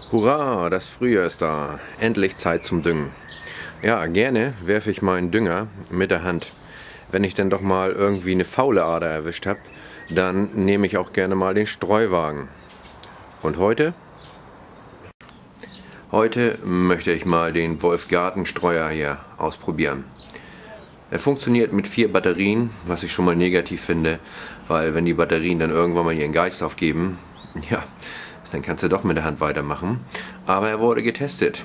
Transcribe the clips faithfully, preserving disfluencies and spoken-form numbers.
Hurra, das Frühjahr ist da. Endlich Zeit zum Düngen. Ja, gerne werfe ich meinen Dünger mit der Hand. Wenn ich dann doch mal irgendwie eine faule Ader erwischt habe, dann nehme ich auch gerne mal den Streuwagen. Und heute? Heute möchte ich mal den Wolf-Garten-Streuer hier ausprobieren. Er funktioniert mit vier Batterien, was ich schon mal negativ finde, weil wenn die Batterien dann irgendwann mal ihren Geist aufgeben, ja, dann kannst du doch mit der Hand weitermachen. Aber er wurde getestet.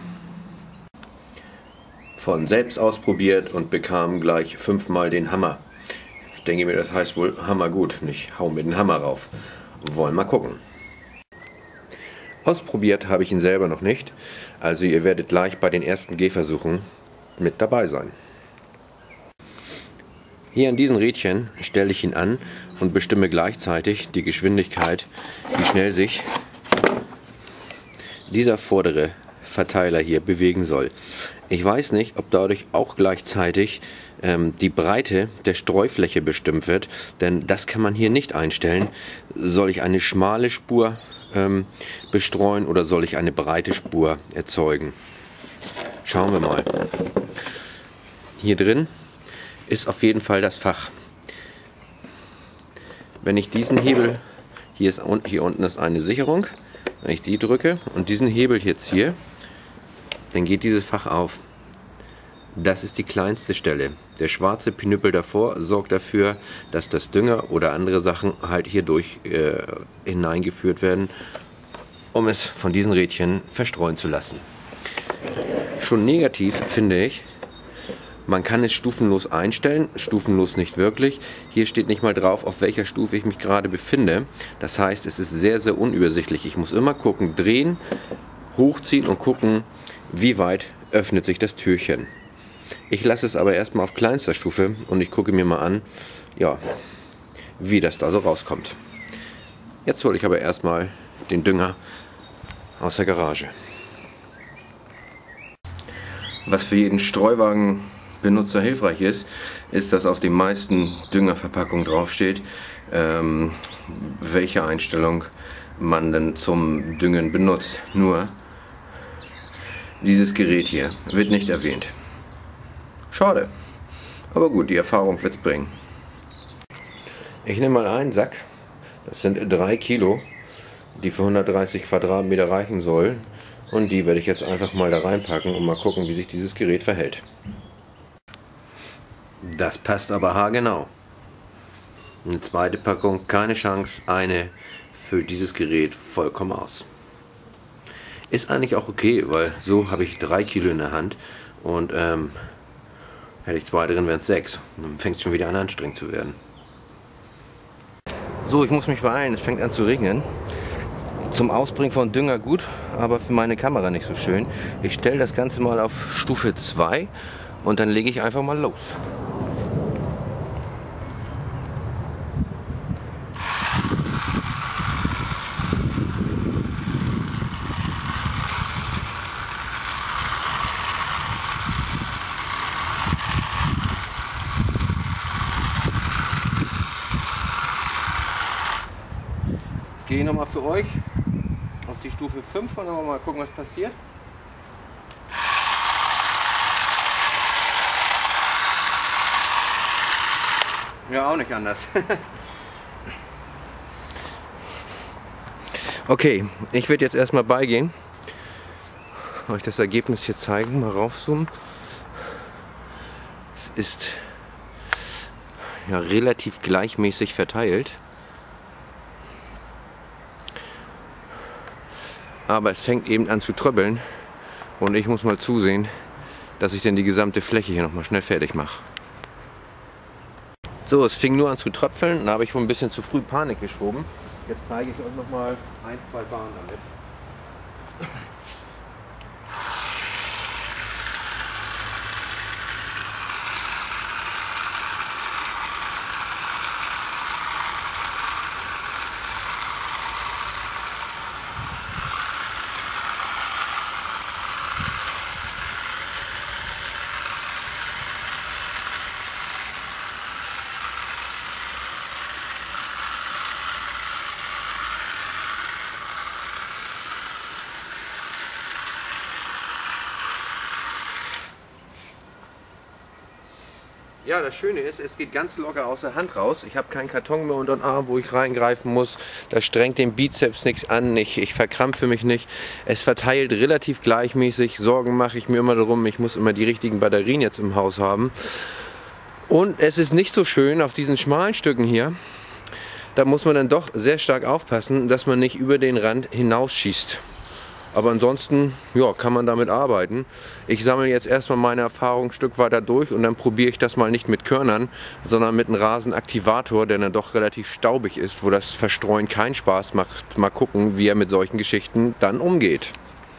Von selbst ausprobiert und bekam gleich fünfmal den Hammer. Ich denke mir, das heißt wohl Hammer gut, nicht hau mir den Hammer rauf. Wollen mal gucken. Ausprobiert habe ich ihn selber noch nicht, also ihr werdet gleich bei den ersten Gehversuchen mit dabei sein. Hier an diesen Rädchen stelle ich ihn an und bestimme gleichzeitig die Geschwindigkeit, wie schnell sich dieser vordere Verteiler hier bewegen soll. Ich weiß nicht, ob dadurch auch gleichzeitig ähm, die Breite der Streufläche bestimmt wird, denn das kann man hier nicht einstellen. Soll ich eine schmale Spur ähm, bestreuen oder soll ich eine breite Spur erzeugen? Schauen wir mal. Hier drin ist auf jeden Fall das Fach. Wenn ich diesen Hebel, hier, ist, hier unten ist eine Sicherung, wenn ich die drücke und diesen Hebel hier ziehe, dann geht dieses Fach auf. Das ist die kleinste Stelle. Der schwarze Pinüppel davor sorgt dafür, dass das Dünger oder andere Sachen halt hier durch äh, hineingeführt werden, um es von diesen Rädchen verstreuen zu lassen. Schon negativ finde ich, man kann es stufenlos einstellen, stufenlos nicht wirklich. Hier steht nicht mal drauf, auf welcher Stufe ich mich gerade befinde. Das heißt, es ist sehr, sehr unübersichtlich. Ich muss immer gucken, drehen, hochziehen und gucken, wie weit öffnet sich das Türchen. Ich lasse es aber erstmal auf kleinster Stufe und ich gucke mir mal an, ja, wie das da so rauskommt. Jetzt hole ich aber erstmal den Dünger aus der Garage. Was für jeden Streuwagenbenutzer hilfreich ist, ist, dass auf den meisten Düngerverpackungen draufsteht, ähm, welche Einstellung man denn zum Düngen benutzt. Nur dieses Gerät hier wird nicht erwähnt. Schade, aber gut, die Erfahrung wird es bringen. Ich nehme mal einen Sack, das sind drei Kilo, die für hundertdreißig Quadratmeter reichen sollen. Und die werde ich jetzt einfach mal da reinpacken und mal gucken, wie sich dieses Gerät verhält. Das passt aber haargenau. Eine zweite Packung, keine Chance, eine füllt dieses Gerät vollkommen aus. Ist eigentlich auch okay, weil so habe ich drei Kilo in der Hand und ähm, hätte ich zwei drin, wären es sechs. Dann fängt es schon wieder an anstrengend zu werden. So, ich muss mich beeilen, es fängt an zu regnen. Zum Ausbringen von Dünger gut, aber für meine Kamera nicht so schön. Ich stelle das Ganze mal auf Stufe zwei und dann lege ich einfach mal los. Jetzt gehe ich nochmal für euch auf die Stufe fünf und dann mal gucken, was passiert. Ja, auch nicht anders. Okay, ich werde jetzt erstmal beigehen, euch das Ergebnis hier zeigen, mal raufzoomen. Es ist ja relativ gleichmäßig verteilt. Aber es fängt eben an zu tröppeln und ich muss mal zusehen, dass ich denn die gesamte Fläche hier nochmal schnell fertig mache. So, es fing nur an zu tröpfeln, da habe ich wohl ein bisschen zu früh Panik geschoben. Jetzt zeige ich euch nochmal ein, zwei Bahnen damit. Ja, das Schöne ist, es geht ganz locker aus der Hand raus. Ich habe keinen Karton mehr unter den Arm, wo ich reingreifen muss. Das strengt den Bizeps nichts an. Ich, ich verkrampfe mich nicht. Es verteilt relativ gleichmäßig. Sorgen mache ich mir immer darum. Ich muss immer die richtigen Batterien jetzt im Haus haben. Und es ist nicht so schön auf diesen schmalen Stücken hier. Da muss man dann doch sehr stark aufpassen, dass man nicht über den Rand hinausschießt. Aber ansonsten, ja, kann man damit arbeiten. Ich sammle jetzt erstmal meine Erfahrung ein Stück weiter durch und dann probiere ich das mal nicht mit Körnern, sondern mit einem Rasenaktivator, der dann doch relativ staubig ist, wo das Verstreuen keinen Spaß macht. Mal gucken, wie er mit solchen Geschichten dann umgeht.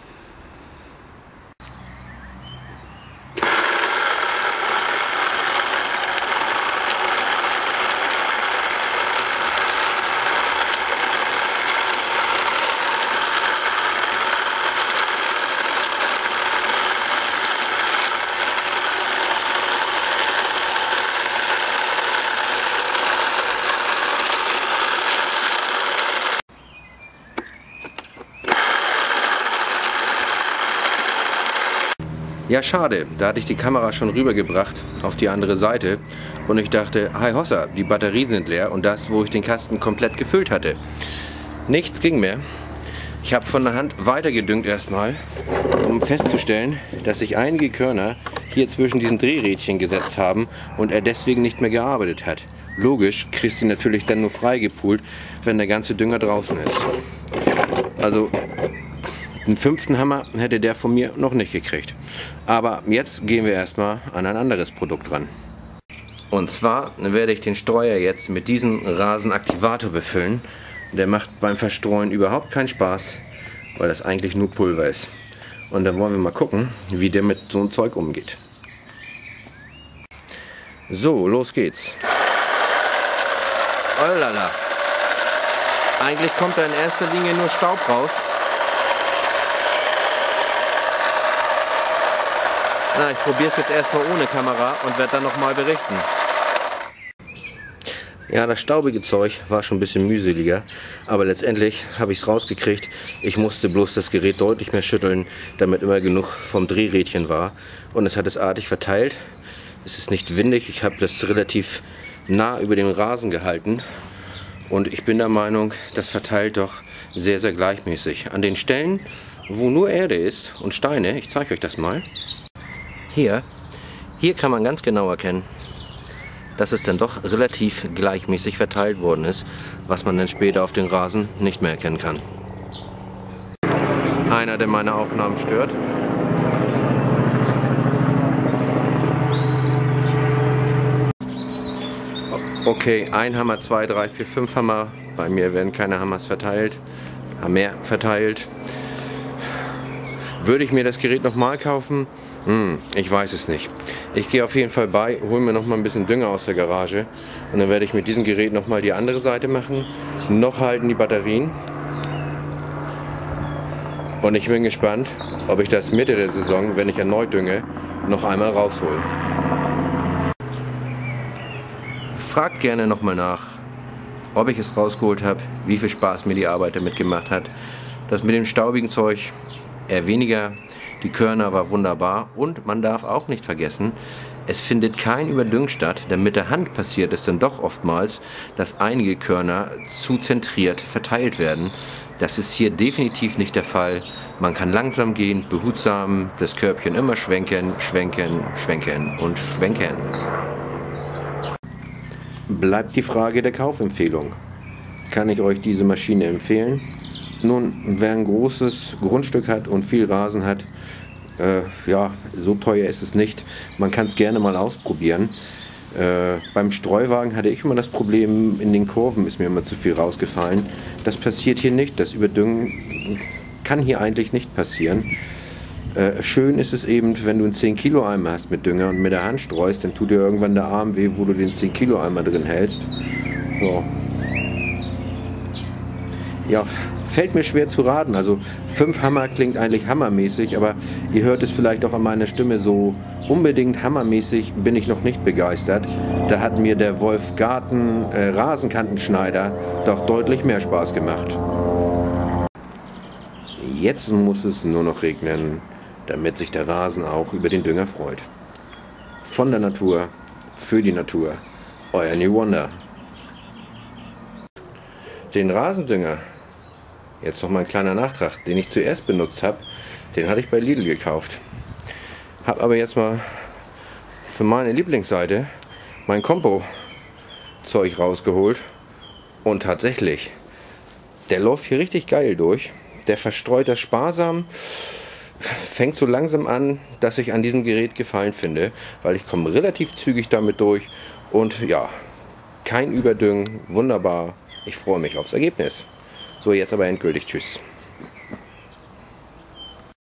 Ja, schade, da hatte ich die Kamera schon rübergebracht auf die andere Seite und ich dachte, hi Hossa, die Batterien sind leer und das, wo ich den Kasten komplett gefüllt hatte. Nichts ging mehr. Ich habe von der Hand weitergedüngt erstmal, um festzustellen, dass sich einige Körner hier zwischen diesen Drehrädchen gesetzt haben und er deswegen nicht mehr gearbeitet hat. Logisch kriegst du natürlich dann nur freigepult, wenn der ganze Dünger draußen ist. Also einen fünften Hammer hätte der von mir noch nicht gekriegt. Aber jetzt gehen wir erstmal an ein anderes Produkt ran. Und zwar werde ich den Streuer jetzt mit diesem Rasenaktivator befüllen. Der macht beim Verstreuen überhaupt keinen Spaß, weil das eigentlich nur Pulver ist. Und dann wollen wir mal gucken, wie der mit so einem Zeug umgeht. So, los geht's. Oh lala. Eigentlich kommt da in erster Linie nur Staub raus. Na, ich probiere es jetzt erstmal ohne Kamera und werde dann nochmal berichten. Ja, das staubige Zeug war schon ein bisschen mühseliger, aber letztendlich habe ich es rausgekriegt. Ich musste bloß das Gerät deutlich mehr schütteln, damit immer genug vom Drehrädchen war. Und es hat es artig verteilt. Es ist nicht windig, ich habe das relativ nah über dem Rasen gehalten. Und ich bin der Meinung, das verteilt doch sehr, sehr gleichmäßig. An den Stellen, wo nur Erde ist und Steine, ich zeige euch das mal. Hier, hier kann man ganz genau erkennen, dass es dann doch relativ gleichmäßig verteilt worden ist, was man dann später auf den Rasen nicht mehr erkennen kann. Einer, der meine Aufnahmen stört. Okay, ein Hammer, zwei, drei, vier, fünf Hammer. Bei mir werden keine Hammers verteilt, mehr verteilt. Würde ich mir das Gerät nochmal kaufen? Hm, ich weiß es nicht. Ich gehe auf jeden Fall bei, hole mir noch mal ein bisschen Dünger aus der Garage und dann werde ich mit diesem Gerät noch mal die andere Seite machen. Noch halten die Batterien. Und ich bin gespannt, ob ich das Mitte der Saison, wenn ich erneut dünge, noch einmal raushole. Fragt gerne noch mal nach, ob ich es rausgeholt habe, wie viel Spaß mir die Arbeit damit gemacht hat. Das mit dem staubigen Zeug eher weniger. Die Körner war wunderbar und man darf auch nicht vergessen, es findet kein Überdüngen statt, denn mit der Hand passiert es dann doch oftmals, dass einige Körner zu zentriert verteilt werden. Das ist hier definitiv nicht der Fall. Man kann langsam gehen, behutsam, das Körbchen immer schwenken, schwenken, schwenken und schwenken. Bleibt die Frage der Kaufempfehlung. Kann ich euch diese Maschine empfehlen? Nun, wer ein großes Grundstück hat und viel Rasen hat, äh, ja, so teuer ist es nicht. Man kann es gerne mal ausprobieren. Äh, beim Streuwagen hatte ich immer das Problem, in den Kurven ist mir immer zu viel rausgefallen. Das passiert hier nicht. Das Überdüngen kann hier eigentlich nicht passieren. Äh, schön ist es eben, wenn du einen zehn Kilo Eimer hast mit Dünger und mit der Hand streust, dann tut dir irgendwann der Arm weh, wo du den zehn Kilo Eimer drin hältst. Ja. Ja, fällt mir schwer zu raten. Also fünf Hammer klingt eigentlich hammermäßig, aber ihr hört es vielleicht auch an meiner Stimme, so unbedingt hammermäßig bin ich noch nicht begeistert. Da hat mir der Wolf Garten äh, Rasenkantenschneider doch deutlich mehr Spaß gemacht. Jetzt muss es nur noch regnen, damit sich der Rasen auch über den Dünger freut. Von der Natur für die Natur. Euer New Wonder. Den Rasendünger, jetzt noch mal ein kleiner Nachtrag, den ich zuerst benutzt habe, den hatte ich bei Lidl gekauft. Habe aber jetzt mal für meine Lieblingsseite mein Kompo-Zeug rausgeholt und tatsächlich, der läuft hier richtig geil durch. Der verstreut das sparsam, fängt so langsam an, dass ich an diesem Gerät Gefallen finde, weil ich komme relativ zügig damit durch und ja, kein Überdüngen, wunderbar. Ich freue mich aufs Ergebnis. So, jetzt aber endgültig. Tschüss.